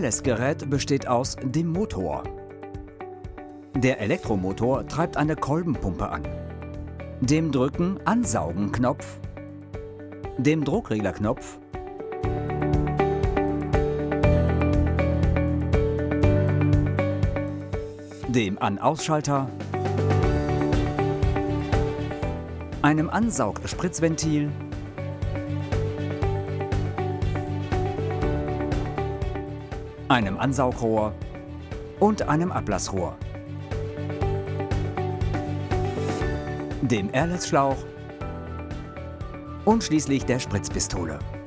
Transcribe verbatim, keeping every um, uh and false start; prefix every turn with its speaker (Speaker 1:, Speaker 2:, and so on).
Speaker 1: Airless-Gerät besteht aus dem Motor. Der Elektromotor treibt eine Kolbenpumpe an, dem Drücken-Ansaugen-Knopf, dem Druckreglerknopf, dem An-Ausschalter, einem Ansaug-Spritzventil, einem Ansaugrohr und einem Ablassrohr, dem Airless-Schlauch und schließlich der Spritzpistole.